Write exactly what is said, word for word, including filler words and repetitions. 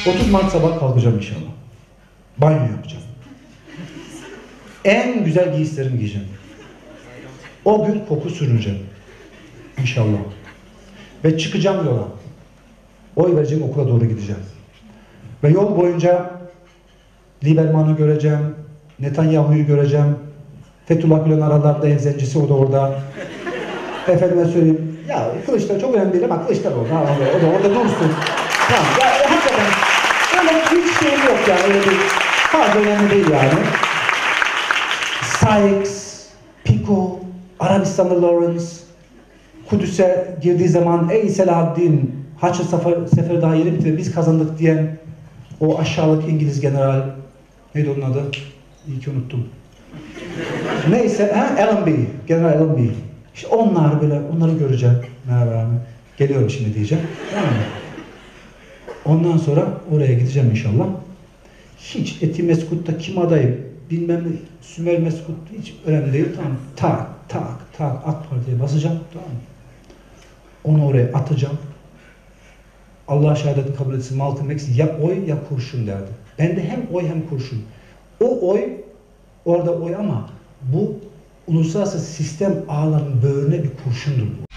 otuz Mart sabah kalkacağım inşallah. Banyo yapacağım. En güzel giysilerimi giyeceğim. O gün koku sürüneceğim. İnşallah. Ve çıkacağım yola. Oy vereceğim, okula doğru gideceğim. Ve yol boyunca Lieberman'ı göreceğim, Netanyahu'yu göreceğim, Fethullah Gülen aralarda ev zencisi, o da orada. Efendime söyleyeyim, ya Kılıçdaroğlu çok önemli değil ama Kılıçdaroğlu, ha, o da orada dursun. Tamam, ya, ya hakikaten öyle hiç şey yok yani, öyle bir fazla önemli değil yani. Sykes, Pico, Arabistanlı Lawrence, Kudüs'e girdiği zaman ey Selahaddin, Haçlı sefer, seferi daha yeni bitti, biz kazandık diyen o aşağılık İngiliz general, neydi onun adı? İyi ki unuttum. Neyse, ha, Allenby, General Allenby. İşte onlar böyle, onları göreceğim. Merhaba abi. Geliyorum şimdi diyeceğim. Tamam mı? Ondan sonra oraya gideceğim inşallah. Hiç Etimeskut'ta kim adayı, bilmem ne, Sümer Meskut hiç önemli değil. Tamam. Tak, tak, tak, AK Parti'ye basacağım. Tamam mı? Onu oraya atacağım. Allah şehadetini kabul etsin, Malcolm X ya oy ya kurşun derdi. Ben de hem oy hem kurşun. O oy, orada oy ama bu uluslararası sistem ağlarının böğrüne bir kurşundur bu.